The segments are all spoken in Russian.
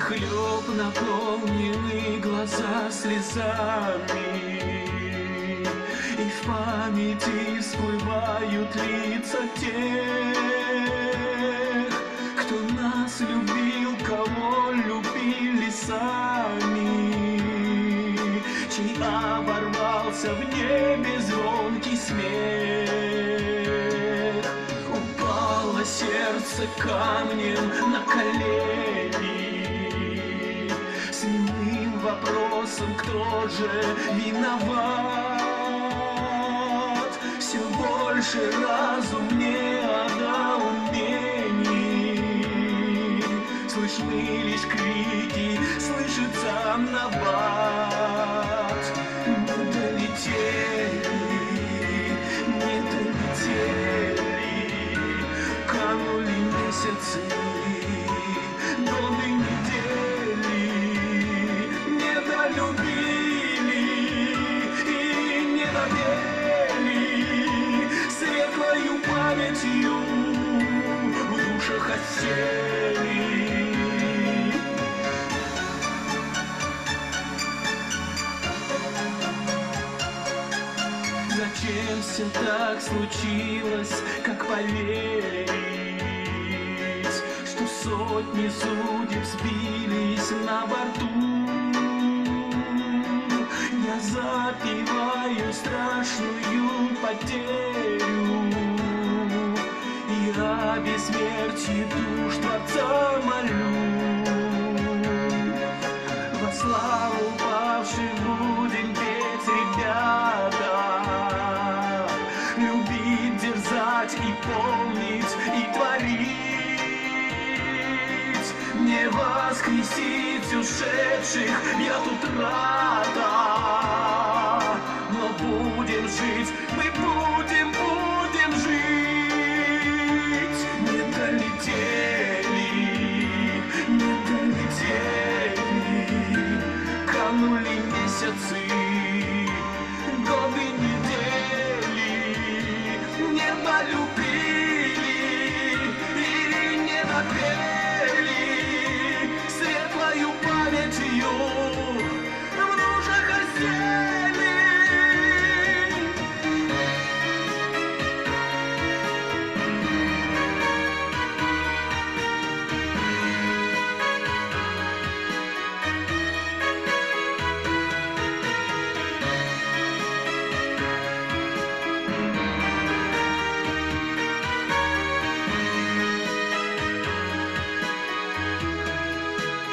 Взахлеб наполнены глаза слезами, и в памяти всплывают лица тех, кто нас любил, кого любили сами, чей оборвался в небе звонкий смех. Упало сердце камнем на колени с немым вопросом, кто же виноват. Все больше разум не недоумений, слышны лишь крики, слышится набат. Не долетели, канули месяцы, годы, недели, недолюбили и не допели светлою памятью в душах осели. Зачем все так случилось, как поверить, что сотни судеб сбились на борту? Я запиваю страшную потерю и о бессмертии душ Творца молю. Во славу павших будем петь, ребята, любить, дерзать и помнить, и творить. Не воскресить ушедших я тут рада, но будем жить, мы будем жить. Не долетели, канули месяцы, годы, недели, не полюбили и не допели светлою памятью в душах осели.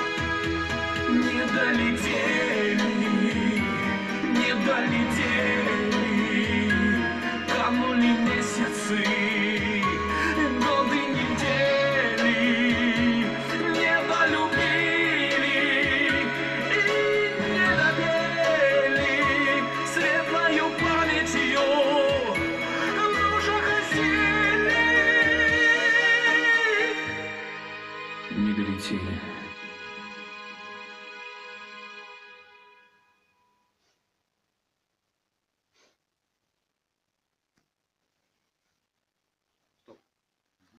Не долетели,